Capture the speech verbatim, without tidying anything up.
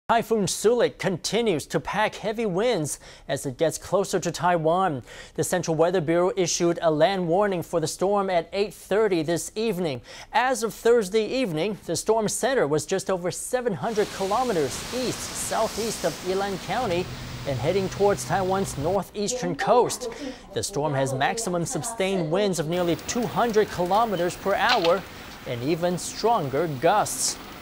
Typhoon Soulik continues to pack heavy winds as it gets closer to Taiwan. The Central Weather Bureau issued a land warning for the storm at eight thirty this evening. As of Thursday evening, the storm center was just over seven hundred kilometers east southeast of Yilan County and heading towards Taiwan's northeastern coast. The storm has maximum sustained winds of nearly two hundred kilometers per hour and even stronger gusts.